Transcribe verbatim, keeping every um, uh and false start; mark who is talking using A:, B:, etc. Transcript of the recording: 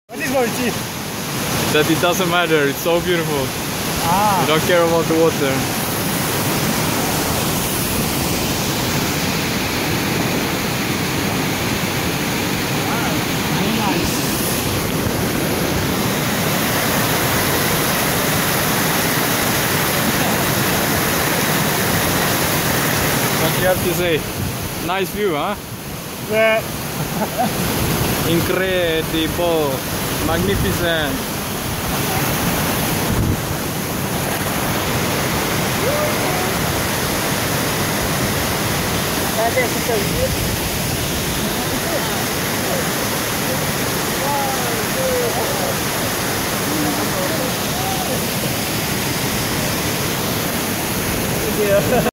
A: What is going cheap?
B: That it doesn't matter, it's so beautiful.
A: Ah.
B: You don't care about the water.
A: Wow, very nice.
B: What do you have to say? Nice view, huh?
A: Yeah.
B: Incredible. Magnificent.
A: Yeah.